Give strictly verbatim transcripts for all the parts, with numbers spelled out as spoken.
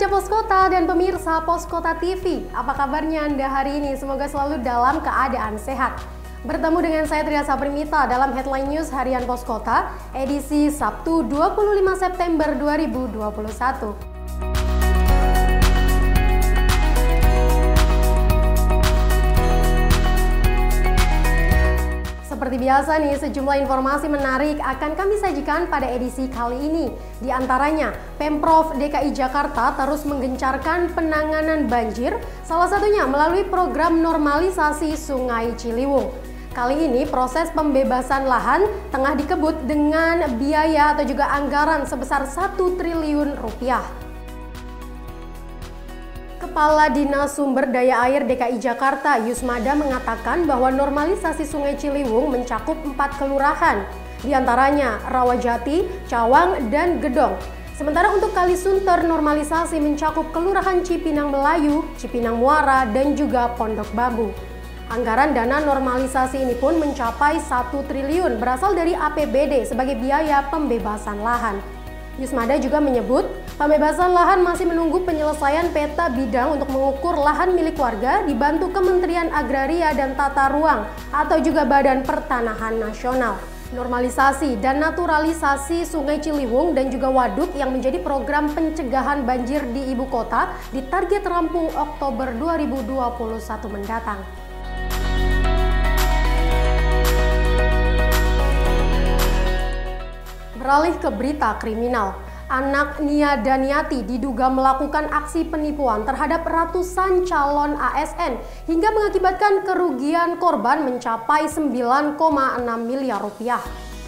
Baca Pos Kota dan pemirsa Pos Kota T V, apa kabarnya Anda hari ini? Semoga selalu dalam keadaan sehat. Bertemu dengan saya Tria Saprimita dalam Headline News Harian Pos Kota, edisi Sabtu dua puluh lima September dua ribu dua puluh satu. Seperti biasa nih, sejumlah informasi menarik akan kami sajikan pada edisi kali ini. Di antaranya, Pemprov D K I Jakarta terus menggencarkan penanganan banjir, salah satunya melalui program normalisasi Sungai Ciliwung. Kali ini proses pembebasan lahan tengah dikebut dengan biaya atau juga anggaran sebesar satu triliun rupiah. Kepala Dinas Sumber Daya Air D K I Jakarta, Yusmada, mengatakan bahwa normalisasi Sungai Ciliwung mencakup empat kelurahan, diantaranya Rawajati, Cawang, dan Gedong. Sementara untuk Kalisunter, normalisasi mencakup Kelurahan Cipinang Melayu, Cipinang Muara, dan juga Pondok Bambu. Anggaran dana normalisasi ini pun mencapai satu triliun berasal dari A P B D sebagai biaya pembebasan lahan. Yusmada juga menyebut, pembebasan lahan masih menunggu penyelesaian peta bidang untuk mengukur lahan milik warga dibantu Kementerian Agraria dan Tata Ruang atau juga Badan Pertanahan Nasional. Normalisasi dan naturalisasi Sungai Ciliwung dan juga waduk yang menjadi program pencegahan banjir di ibu kota ditarget rampung Oktober dua ribu dua puluh satu mendatang. Beralih ke berita kriminal, anak Nia Daniati diduga melakukan aksi penipuan terhadap ratusan calon A S N hingga mengakibatkan kerugian korban mencapai sembilan koma enam miliar rupiah.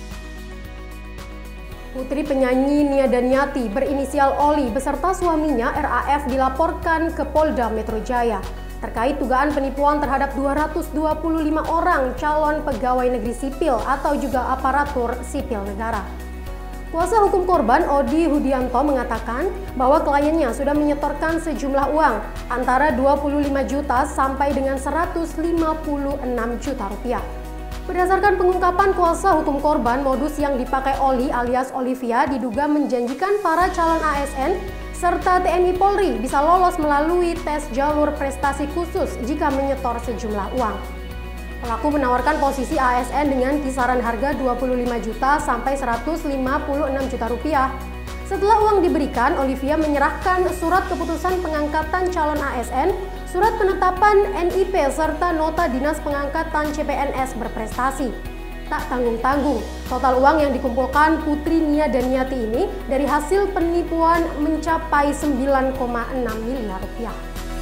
Putri penyanyi Nia Daniati berinisial Oli beserta suaminya R A F dilaporkan ke Polda Metro Jaya terkait dugaan penipuan terhadap dua ratus dua puluh lima orang calon pegawai negeri sipil atau juga aparatur sipil negara. Kuasa hukum korban Odi Hudianto mengatakan bahwa kliennya sudah menyetorkan sejumlah uang antara dua puluh lima juta sampai dengan seratus lima puluh enam juta rupiah. Berdasarkan pengungkapan kuasa hukum korban, modus yang dipakai Oli alias Olivia diduga menjanjikan para calon A S N serta T N I Polri bisa lolos melalui tes jalur prestasi khusus jika menyetor sejumlah uang. Pelaku menawarkan posisi A S N dengan kisaran harga dua puluh lima juta sampai seratus lima puluh enam juta rupiah. Setelah uang diberikan, Olivia menyerahkan surat keputusan pengangkatan calon A S N, surat penetapan N I P serta nota dinas pengangkatan C P N S berprestasi. Tak tanggung-tanggung, total uang yang dikumpulkan Putri Nia Daniati ini dari hasil penipuan mencapai sembilan koma enam miliar rupiah.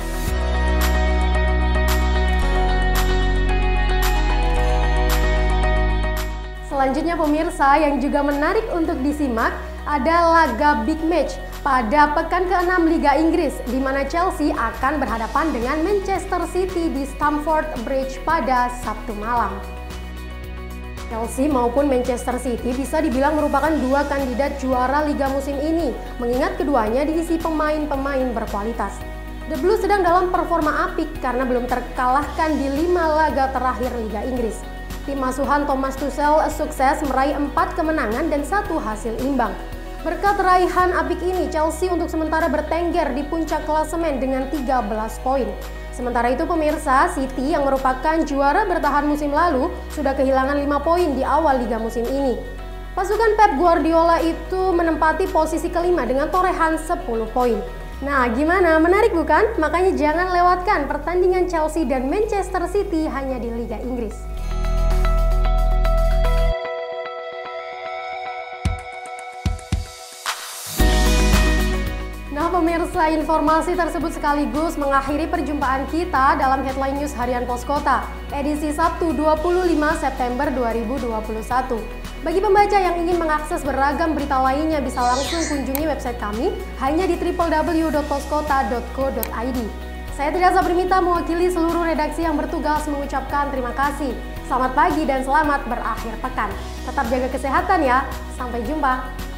Selanjutnya pemirsa, yang juga menarik untuk disimak ada laga big match pada pekan keenam Liga Inggris di mana Chelsea akan berhadapan dengan Manchester City di Stamford Bridge pada Sabtu malam. Chelsea maupun Manchester City bisa dibilang merupakan dua kandidat juara Liga musim ini, mengingat keduanya diisi pemain-pemain berkualitas. The Blues sedang dalam performa apik karena belum terkalahkan di lima laga terakhir Liga Inggris. Tim asuhan Thomas Tuchel sukses meraih empat kemenangan dan satu hasil imbang. Berkat raihan apik ini, Chelsea untuk sementara bertengger di puncak klasemen dengan tiga belas poin. Sementara itu pemirsa, City yang merupakan juara bertahan musim lalu sudah kehilangan lima poin di awal liga musim ini. Pasukan Pep Guardiola itu menempati posisi kelima dengan torehan sepuluh poin. Nah, gimana? Menarik bukan? Makanya jangan lewatkan pertandingan Chelsea dan Manchester City hanya di Liga Inggris. Nah pemirsa, informasi tersebut sekaligus mengakhiri perjumpaan kita dalam Headline News Harian Pos Kota, edisi Sabtu dua puluh lima September dua ribu dua puluh satu. Bagi pembaca yang ingin mengakses beragam berita lainnya bisa langsung kunjungi website kami hanya di w w w dot poskota dot co dot i d. Saya Tria Saprimita mewakili seluruh redaksi yang bertugas mengucapkan terima kasih. Selamat pagi dan selamat berakhir pekan. Tetap jaga kesehatan ya. Sampai jumpa.